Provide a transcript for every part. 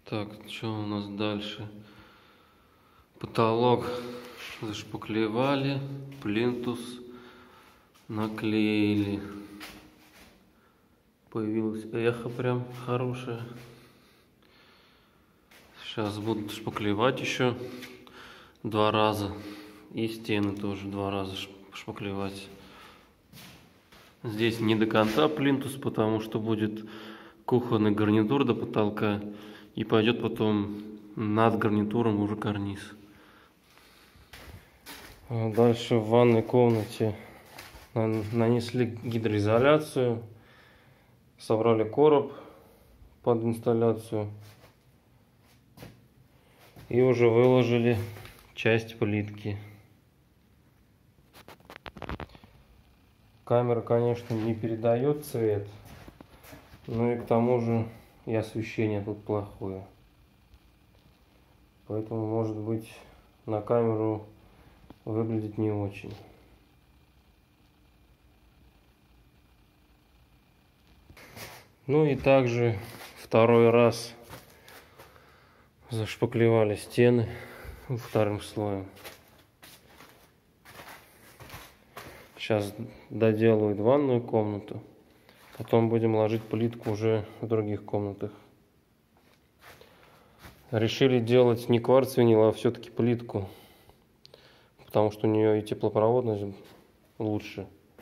Так, что у нас дальше? Потолок зашпаклевали, плинтус наклеили. Появилось эхо прям хорошее. Сейчас будут шпаклевать еще 2 раза. И стены тоже 2 раза шпаклевать. Здесь не до конца плинтус, потому что будет кухонный гарнитур до потолка. И пойдет потом над гарнитуром уже карниз. Дальше в ванной комнате нанесли гидроизоляцию. Собрали короб под инсталляцию. И уже выложили часть плитки. Камера, конечно, не передает цвет. Но и к тому же и освещение тут плохое. Поэтому, может быть, на камеру выглядит не очень. Ну и также 2-й раз зашпаклевали стены 2-м слоем. Сейчас доделают ванную комнату. Потом будем ложить плитку уже в других комнатах. Решили делать не кварц-винил, а все-таки плитку. Потому что у нее и теплопроводность лучше.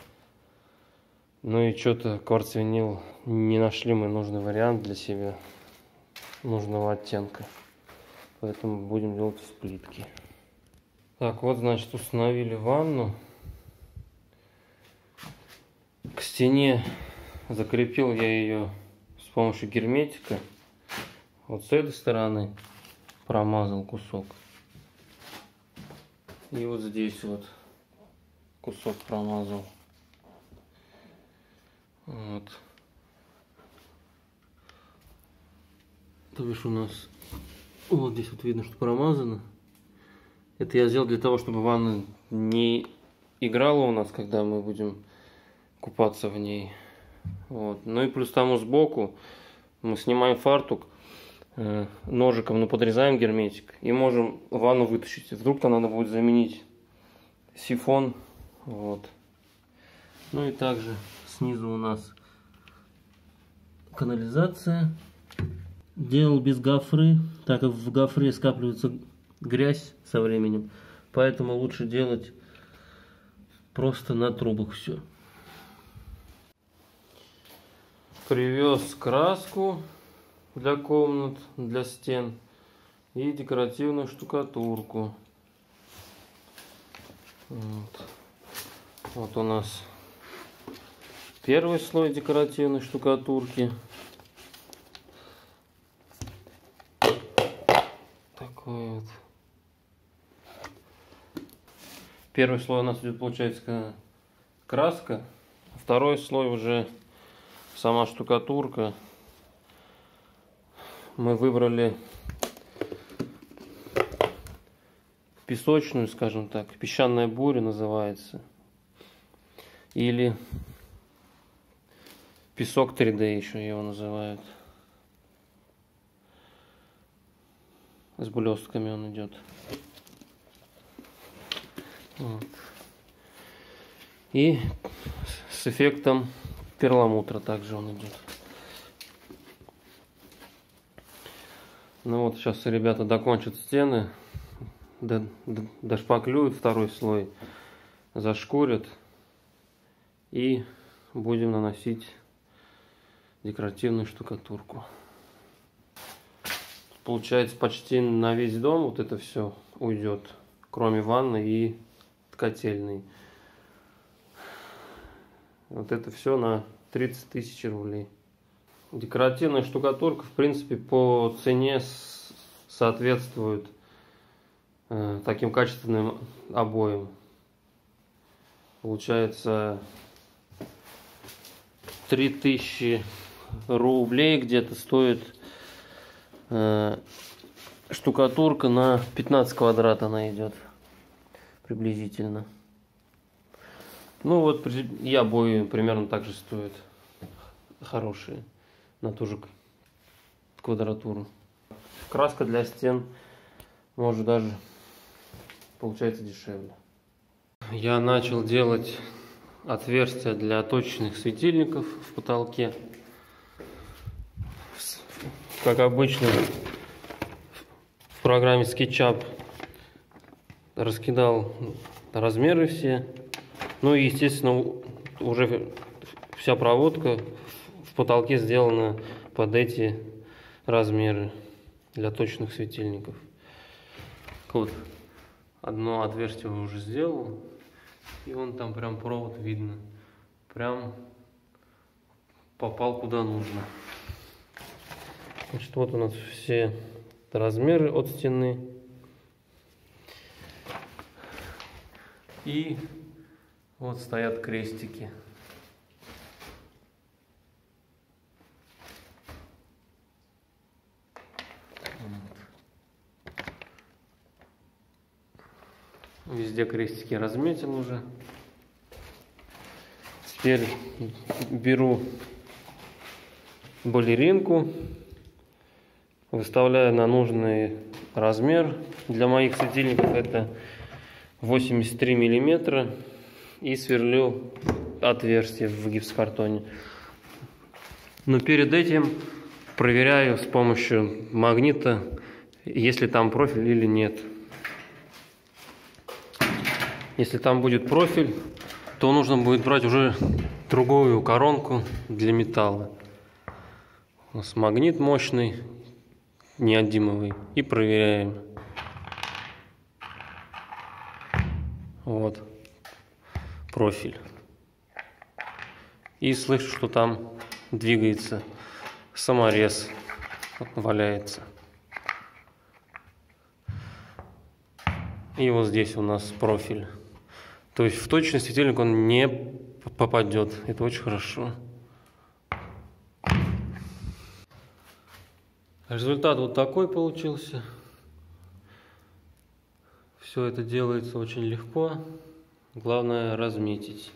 Ну и что-то кварц-винил не нашли мы нужный вариант для себя. Нужного оттенка. Поэтому будем делать из плитки. Так, вот, значит, установили ванну. К стене закрепил я ее с помощью герметика. Вот с этой стороны промазал кусок. И вот здесь вот кусок промазал. Вот. То бишь у нас вот здесь вот видно, что промазано. Это я сделал для того, чтобы ванна не играла у нас, когда мы будем купаться в ней. Вот. Ну и плюс тому сбоку мы снимаем фартук, ножиком подрезаем герметик и можем ванну вытащить. Вдруг то надо будет заменить сифон. Вот. Ну и также снизу у нас канализация. Делал без гофры, так как в гофре скапливается грязь со временем. Поэтому лучше делать просто на трубах все. Привез краску для комнат, для стен и декоративную штукатурку. Вот у нас 1-й слой декоративной штукатурки. Такой вот. 1-й слой у нас идет, получается, краска. 2-й слой уже сама штукатурка. Мы выбрали песочную, скажем так, песчаная буря называется. Или песок 3D еще его называют. С блестками он идет. Вот. И с эффектом перламутра также он идет. Ну вот сейчас ребята докончат стены, дошпаклюют 2-й слой, зашкурят и будем наносить декоративную штукатурку. Получается, почти на весь дом вот это все уйдет, кроме ванны и котельной. Вот это все на 30 000 рублей. Декоративная штукатурка, в принципе, по цене соответствует таким качественным обоям. Получается 3000 рублей где-то стоит штукатурка на 15 квадрат она идет приблизительно. Ну вот и обои примерно так же стоят, хорошие, на ту же квадратуру. краска для стен может даже получается дешевле. Я начал делать отверстия для точечных светильников в потолке. Как обычно, в программе SketchUp раскидал размеры все. Ну и, естественно, уже вся проводка в потолке сделана под эти размеры для точных светильников. Вот одно отверстие уже сделал, и вон там прям провод видно, прям попал куда нужно. Значит, вот у нас все размеры от стены. И вот стоят крестики. Везде крестики разметил уже. Теперь беру балеринку, выставляю на нужный размер. Для моих светильников это 83 миллиметра. И сверлю отверстие в гипсокартоне. Но перед этим проверяю с помощью магнита, есть ли там профиль или нет. Если там будет профиль, то нужно будет брать уже другую коронку для металла. У нас магнит мощный, неодимовый. И проверяем. Вот профиль. И слышу, что там двигается саморез, валяется. И вот здесь у нас профиль. То есть в точный светильник он не попадет. Это очень хорошо. Результат вот такой получился. Все это делается очень легко. Главное разметить.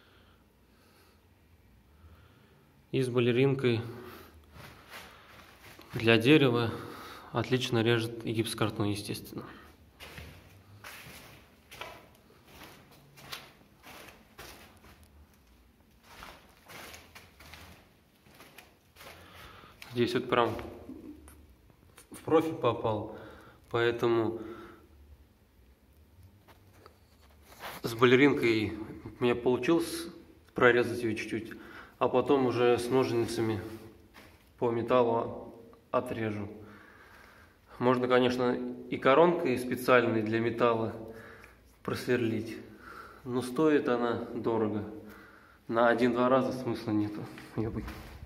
И с балеринкой для дерева отлично режет и гипсокартон, естественно. Здесь вот прям в профиль попал, поэтому с балеринкой у меня получилось прорезать ее чуть-чуть, а потом уже с ножницами по металлу отрежу. Можно, конечно, и коронкой специальной для металла просверлить, но стоит она дорого. На 1-2 раза смысла нету.